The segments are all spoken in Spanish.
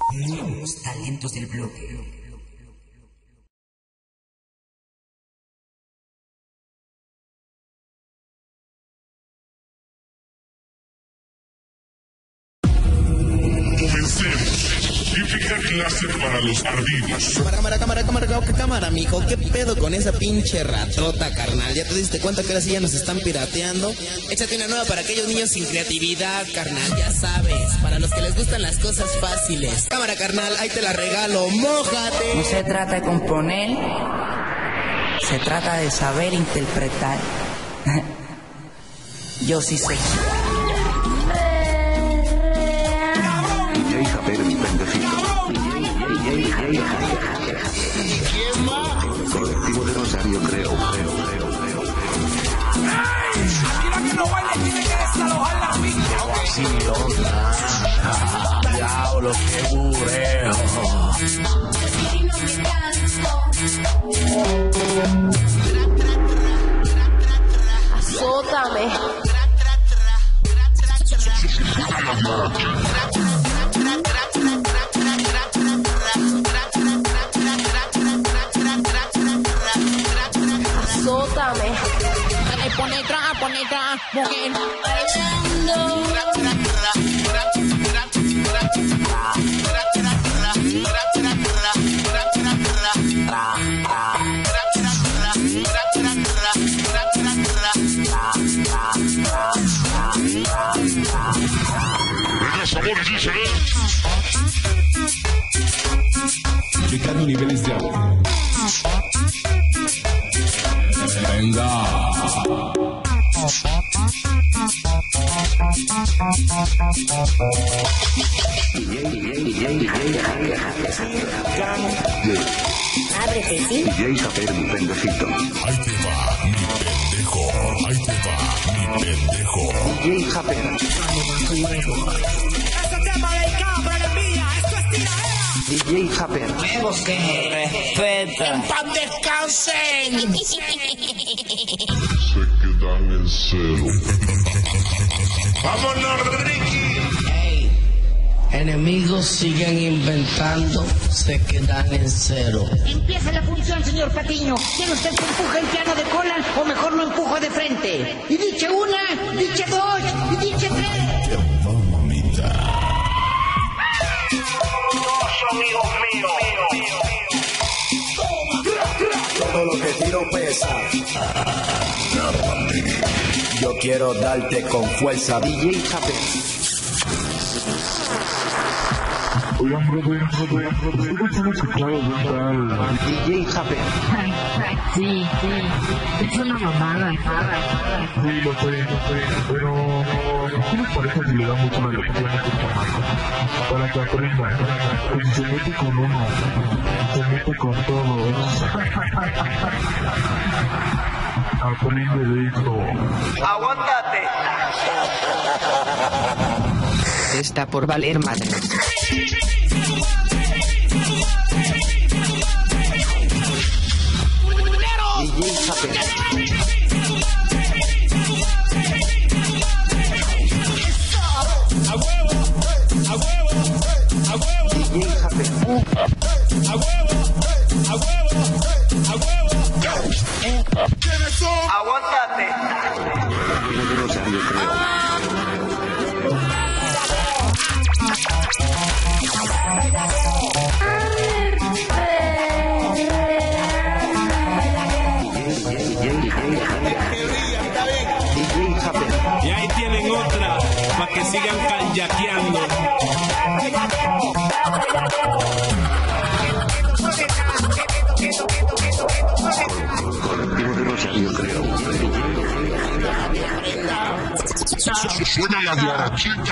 Nuevos talentos del bloque. Típica clase para los ardidos. Cámara, mijo. ¿Qué pedo con esa pinche ratota, carnal? ¿Ya te diste cuenta que ahora sí ya nos están pirateando? Échate una nueva para aquellos niños sin creatividad, carnal. Ya sabes, para los que les gustan las cosas fáciles. Cámara, carnal, ahí te la regalo. ¡Mójate! No se trata de componer, se trata de saber interpretar. Yo sí sé. DJ Javier, mi pendejito. Colectivo de Rosario, creo. Aquí la que no baila tiene que desalojar la pista. Sí, diablo, qué bureo. Azótame. Azótame. Pone atrás, mujer. Venga, sabores, dice. Aplicando niveles de agua. Venga. Ábrete, ¿sí? DJ Javier, mi pendejito. Ahí te va, mi pendejo. Ahí te va, mi pendejo. DJ Javier. Este tema dedicado para la envidia. Esto es tiradera. DJ Javier. Nuevos que me respetan. ¡Pam, descansen! Se quedan en cero. ¡Vámonos, Ricky! Enemigos siguen inventando, se quedan en cero. Empieza la función, señor Patiño. ¿Quiere usted que empuje el piano de cola o mejor lo empujo de frente? Y diche una, diche dos, y diche tres. Mamita. Amigos míos. Todo lo que tiro pesa. Yo quiero darte con fuerza. DJ Javier. Oigan, brother, ¿están escuchando un tal? DJ Javier. Sí. Es una mamada. Sí, lo sé, pero ¿qué les parece si le da mucho la lección a este chamaco? Para que aprenda, que si se mete con uno, se mete con todos. Aprende de esto. ¡Aguántate! Está por valer madre. DJ Javier. ¡A huevo! DJ Javier. ¡A huevo! ¡Aguántate! Colectivo de Rosario, creo. Y ahí tienen otra, para que sigan callaqueando. Colectivo de Rosario, creo. Suena la guarachita.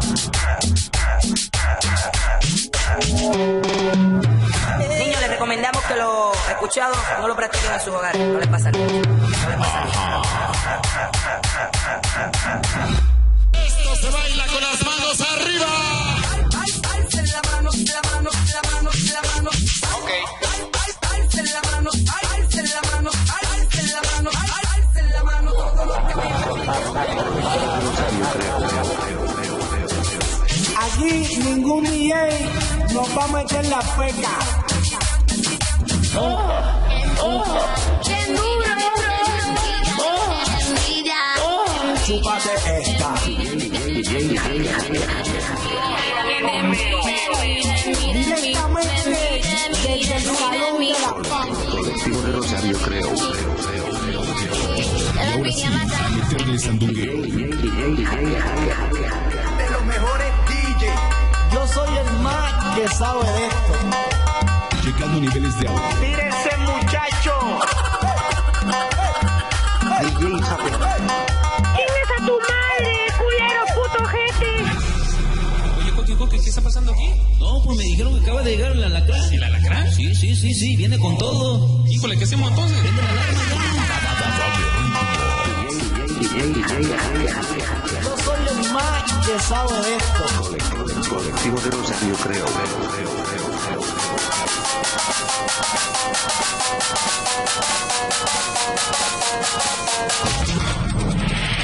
Niños, les recomendamos que lo escuchado no lo practiquen en sus hogares. No les pasa nada. Esto se baila con las manos arriba. Alce la mano. Ok. Alce la mano. Aquí ningún ningún DJ nos va a meter la feca. Chúpate esta. Directamente desde el Salón de la Fama. Colectivo de Rosario, creo. Meterle sandungueo. De los mejores DJ. Yo soy el más que sabe de esto. Llegando a niveles de audio. ¡Tírense, muchachos! DJ Jape. ¡Chingas a tu madre, culero, puto gente! Oye, Coqui, ¿qué está pasando aquí? No, pues me dijeron que acaba de llegar el alacrán. ¿El alacrán? Sí, viene con todo. Híjole, ¿qué hacemos entonces? Prende la alarma Yo soy el más que sabe de esto. Colectivo de Rosario, creo.